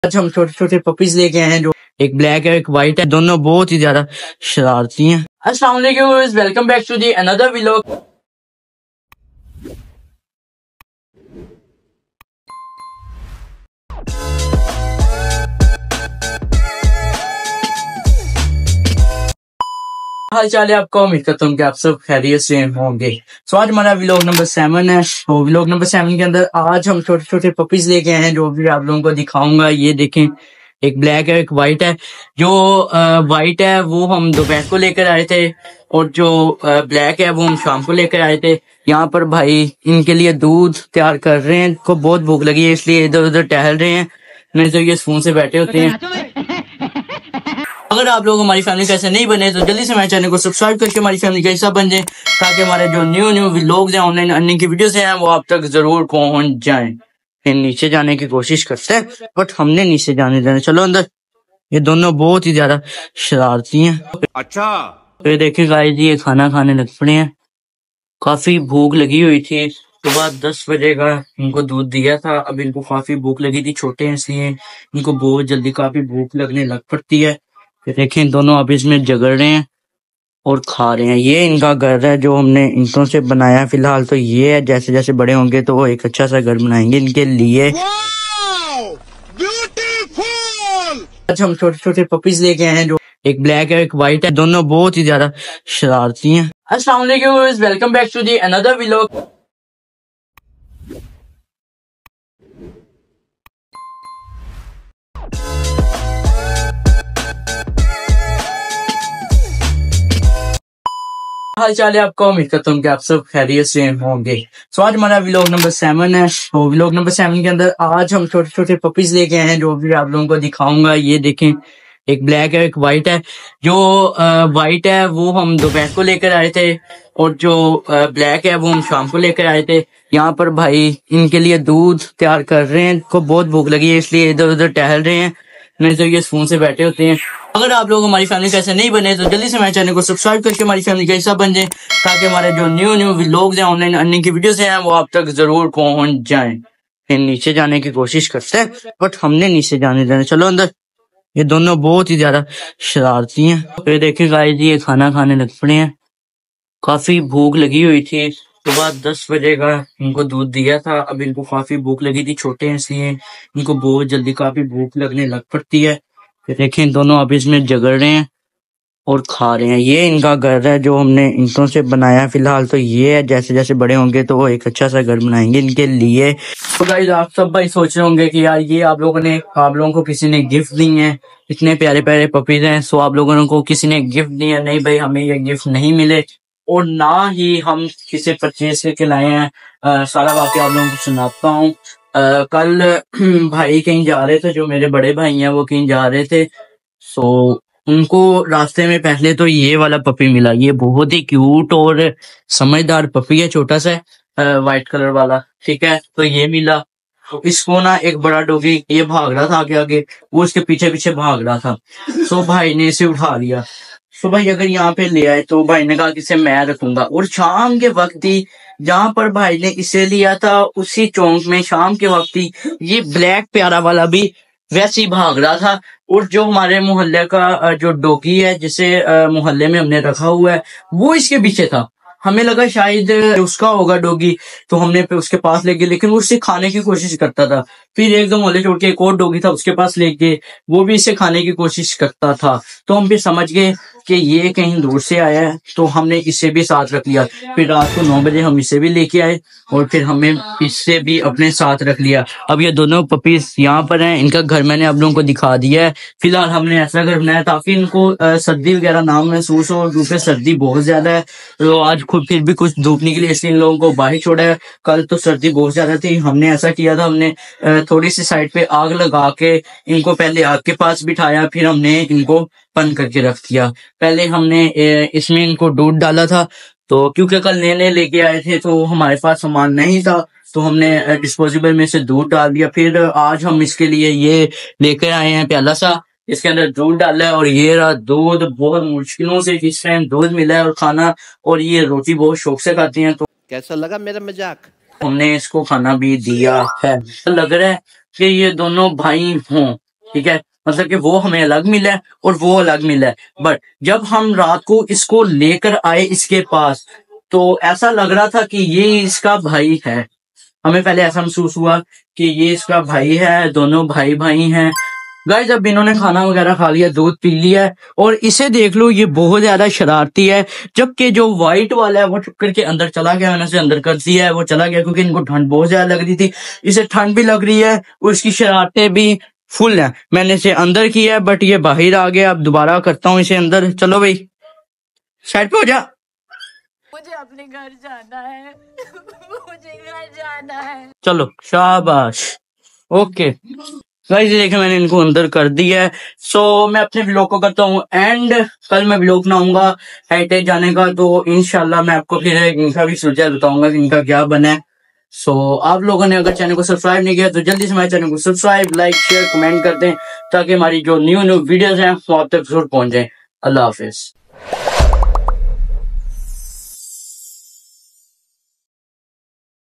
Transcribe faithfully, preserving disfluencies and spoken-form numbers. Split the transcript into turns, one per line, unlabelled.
आज हम छोटे छोटे पपीज लेके आए हैं, जो एक ब्लैक है एक वाइट है। दोनों बहुत ही ज्यादा शरारती हैं। अस्सलाम वालेकुम, welcome back to the another vlog. हाल चाल है आपका, उम्मीद करता हूँ कि आप सब खैरियत से होंगे। सो आज हमारा व्लॉग नंबर सेवन है। तो व्लॉग नंबर सेवन के अंदर आज हम छोटे छोटे पपीज लेके आए हैं, जो भी आप लोगों को दिखाऊंगा। ये देखें, एक ब्लैक है एक वाइट है। जो वाइट है वो हम दोपहर को लेकर आए थे, और जो ब्लैक है वो हम शाम को लेकर आए थे। यहाँ पर भाई इनके लिए दूध तैयार कर रहे हैं। इनको बहुत भूख लगी है, इसलिए इधर उधर टहल रहे हैं, नहीं तो ये फोन से बैठे होते हैं। अगर आप लोग हमारी फैमिली का ऐसे नहीं बने तो जल्दी से हमारे चैनल को सब्सक्राइब करके हमारी फैमिली का हिस्सा बन जाए, ताकि हमारे जो न्यू न्यू व्लॉग्स हैं, ऑनलाइन अर्निंग की वीडियोस हैं, वो आप तक जरूर पहुंच जाएं। फिर नीचे जाने की कोशिश करते हैं, बट हमने नीचे जाने देना। चलो अंदर। ये दोनों बहुत ही ज्यादा शरारती हैं।
अच्छा,
तो ये देखिए गाइस, ये खाना खाने लग पड़े हैं। काफी भूख लगी हुई थी, सुबह दस बजे का इनको दूध दिया था। अब इनको काफी भूख लगी थी, छोटे हैं इसलिए इनको बहुत जल्दी काफी भूख लगने लग पड़ती है। फिर देखें, दोनों अब इसमें जगड़ रहे हैं और खा रहे हैं। ये इनका घर है जो हमने ईंटों से बनाया फिलहाल। तो ये है, जैसे जैसे बड़े होंगे तो वो एक अच्छा सा घर बनाएंगे इनके लिए। आज हम छोटे छोटे पपीज लेके आए हैं, जो एक ब्लैक है एक वाइट है। दोनों बहुत ही ज्यादा शरारती हैं। अस्सलाम वालेकुम, welcome back to the another vlog. हाल चाल है आपका, उम्मीद करता हूँ कि आप सब खैरियत से होंगे। सो आज हमारा व्लॉग नंबर सेवन है। तो व्लॉग नंबर सेवन के अंदर आज हम छोटे छोटे पपीज लेके आए हैं, जो भी आप लोगों को दिखाऊंगा। ये देखें, एक ब्लैक है एक वाइट है। जो वाइट है वो हम दोपहर को लेकर आए थे, और जो ब्लैक है वो हम शाम को लेकर आए थे। यहाँ पर भाई इनके लिए दूध तैयार कर रहे हैं। इनको बहुत भूख लगी है, इसलिए इधर उधर टहल रहे हैं, नहीं तो ये फोन से बैठे होते हैं। अगर आप लोग हमारी फैमिली का ऐसे नहीं बने तो जल्दी से हमारे चैनल को सब्सक्राइब करके हमारी फैमिली का हिस्सा बन जाए, ताकि हमारे जो न्यू न्यू व्लॉग्स हैं, ऑनलाइन अर्निंग की वीडियोस हैं, वो आप तक जरूर पहुंच जाएं। फिर नीचे जाने की कोशिश करते हैं, बट हमने नीचे जाने देना। चलो अंदर। ये दोनों बहुत ही ज्यादा शरारती हैं। तो ये देखिए गाइस, ये खाना खाने लग पड़े हैं। काफी भूख लगी हुई थी, सुबह दस बजे का इनको दूध दिया था। अब इनको काफी भूख लगी थी, छोटे हैं इसलिए इनको बहुत जल्दी काफी भूख लगने लग पड़ती है। फिर देखें, दोनों अब इसमें जगड़ रहे हैं और खा रहे हैं। ये इनका घर है जो हमने ईंटों से बनाया फिलहाल। तो ये है, जैसे जैसे बड़े होंगे तो वो एक अच्छा सा घर बनाएंगे इनके लिए। तो गाइस, आप सब भाई सोच रहे होंगे कि यार ये आप लोगों ने आप लोगों को किसी ने गिफ्ट दी है, इतने प्यारे प्यारे पपीज हैं। सो आप लोगों को किसी ने गिफ्ट दिया? नहीं भाई, हमें ये गिफ्ट नहीं मिले, और ना ही हम किसी परचेज करके लाए हैं। आ, सारा वाकया आप लोगों को सुनाता हूँ। कल भाई कहीं जा रहे थे, जो मेरे बड़े भाई हैं वो कहीं जा रहे थे। सो उनको रास्ते में पहले तो ये वाला पपी मिला। ये बहुत ही क्यूट और समझदार पपी है, छोटा सा व्हाइट कलर वाला, ठीक है। तो ये मिला। तो इसको ना एक बड़ा डॉगी, ये भाग रहा था आगे आगे, वो इसके पीछे पीछे भाग रहा था। सो भाई ने इसे उठा लिया। तो भाई अगर यहाँ पे ले आए तो भाई ने कहा कि इसे मैं रखूंगा। और शाम के वक्त ही जहाँ पर भाई ने इसे लिया था, उसी चौक में शाम के वक्त ही ये ब्लैक प्यारा वाला भी वैसे ही भाग रहा था। और जो हमारे मोहल्ले का जो डॉगी है, जिसे मोहल्ले में हमने रखा हुआ है, वो इसके पीछे था। हमें लगा शायद उसका होगा डॉगी, तो हमने पे उसके पास ले गए, लेकिन वो उससे खाने की कोशिश करता था। फिर एकदम मोहल्ले छोड़ के एक और डॉगी था, उसके पास ले गए, वो भी इसे खाने की कोशिश करता था। तो हम भी समझ गए कि ये कहीं दूर से आया है, तो हमने इसे भी साथ रख लिया। फिर रात को नौ बजे हम इसे भी लेके आए, और फिर हमें इससे भी अपने साथ रख लिया। अब ये दोनों पपीज यहाँ पर हैं। इनका घर मैंने आप लोगों को दिखा दिया है। फिलहाल हमने ऐसा घर बनाया ताकि इनको सर्दी वगैरह ना महसूस हो, क्योंकि सर्दी बहुत ज्यादा है। तो आज खुद फिर भी कुछ धूप निकली, इसलिए इन लोगों को बाहर छोड़ा है। कल तो सर्दी बहुत ज्यादा थी, हमने ऐसा किया था, हमने थोड़ी सी साइड पे आग लगा के इनको पहले आग के पास बिठाया, फिर हमने इनको बंद करके रख दिया। पहले हमने इसमें इनको दूध डाला था, तो क्योंकि कल नए नए लेके आए थे तो हमारे पास सामान नहीं था, तो हमने डिस्पोजेबल में से दूध डाल दिया। फिर आज हम इसके लिए ये लेकर आए हैं प्याला सा, इसके अंदर दूध डाला है। और ये रहा दूध, बहुत मुश्किलों से इस टाइम दूध मिला है और खाना, और ये रोटी बहुत शौक से खाती हैं। तो
कैसा लगा मेरा मजाक?
हमने इसको खाना भी दिया है। लग रहा है कि ये दोनों भाई हों, ठीक है, मतलब कि वो हमें अलग मिला है और वो अलग मिला है। बट जब हम रात को इसको लेकर आए इसके पास, तो ऐसा लग रहा था कि ये इसका भाई है। हमें पहले ऐसा महसूस हुआ कि ये इसका भाई है, दोनों भाई भाई हैं। गाइस जब इन्होंने खाना वगैरह खा लिया, दूध पी लिया है, और इसे देख लो ये बहुत ज्यादा शरारती है। जबकि जो व्हाइट वाला है वो चुप करके अंदर चला गया, मैंने उसे अंदर कर दिया है, वो चला गया क्योंकि इनको ठंड बहुत ज्यादा लग रही थी। इसे ठंड भी लग रही है और इसकी शरारतें भी फुल है। मैंने इसे अंदर किया है बट ये बाहर आ गया। अब दोबारा करता हूँ इसे अंदर। चलो भाई साइड पे हो जा।
मुझे अपने घर जाना है। मुझे घर जाना है।
चलो शाबाश, ओके। गाइस देखे मैंने इनको अंदर कर दिया है। सो मैं अपने व्लॉग को करता हूँ एंड। कल मैं व्लॉग बनाऊंगा हेरिटेज जाने का, तो इंशाल्लाह मैं आपको फिर इनका भी सुलझा बताऊंगा कि इनका क्या बना है। सो आप लोगों ने अगर चैनल को सब्सक्राइब नहीं किया तो जल्दी से हमारे चैनल को सब्सक्राइब, लाइक, शेयर, कमेंट कर दें ताकि हमारी जो न्यू न्यू वीडियोस हैं वो आप तक जरूर पहुंच जाए। अल्लाह हाफिज।